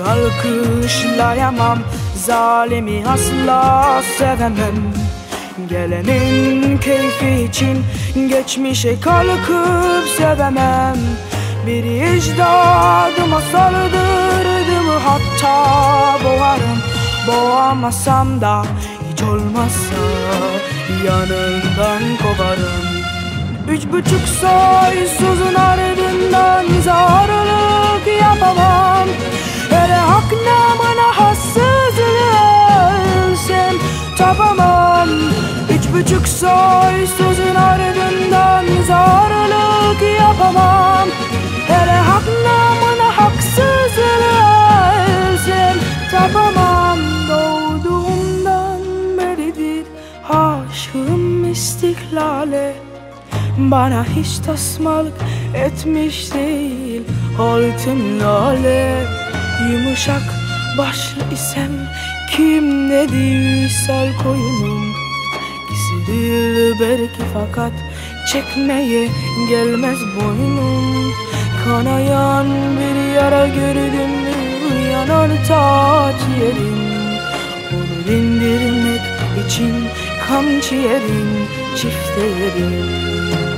alkışlayamam, zalimi asla sevemem. Gelenin keyfi için geçmişe kalkıp sevemem. Bir ecdadıma saldırdım, hatta boğarım. Boğamasam da hiç olmazsa yanından kovarım. 3,5 soysuzun ardından zarlık yapamam. Hele hak namına hassızlığa ölsem tapamam. 3,5 soysuzun ardından zarlık yapamam. Hele hak namına haksızlığa ölsem tapamam. Doğduğumdan beridir aşığım istiklale. Bana hiç tasmalık etmiş değil altın lale. Yumuşak başlı isem kim dedi üsal koyunum. Gizlidir belki fakat çekmeye gelmez boynum. Kanayan bir yara gördüm mü yanar ta ciğerim. Onu dindirmek için kamçı yerim, çiftlerim.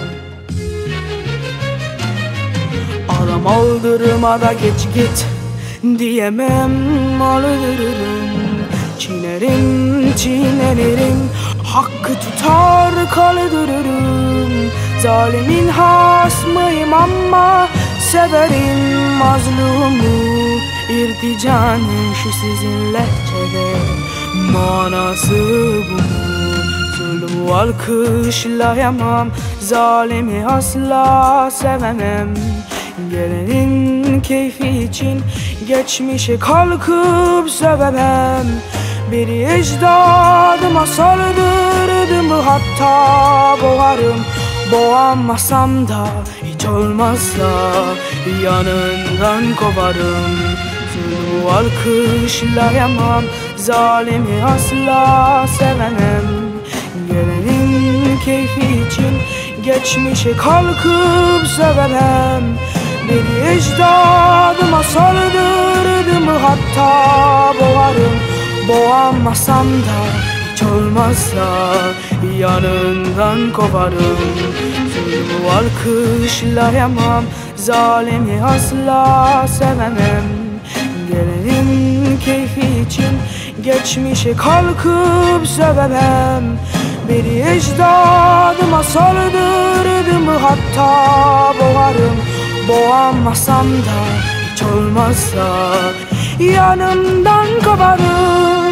Aram aldırma da geç git diyemem, aldırırım. Çiğnerim, çiğnenirim, hakkı tutar kaldırırım. Zalimin hasmıyım ama severim mazlumu. İrticanın şu sizin lehçede manası bu mu? Zulmü alkışlayamam, zalimi asla sevemem. Gelenin keyfi için geçmişe kalkıp sevemem. Bir ecdadıma saldırdım, hatta boğarım. Boğamasam da hiç olmazsa yanından kovarım. Zulmü alkışlayamam, zalimi asla sevemem. Gelenin keyfi için geçmişe kalkıp sevemem. Bir ecdadıma saldırdım, hatta boğarım. Boğamasam da hiç olmazsa yanından kovarım. Zulmü alkışlayamam, zalimi asla sevemem. Gelenin keyfi için geçmişe kalkıp sevemem. Bir ecdadıma saldırdım, hatta boğarım. Boğamasam da hiç olmazsa yanımdan kovarım.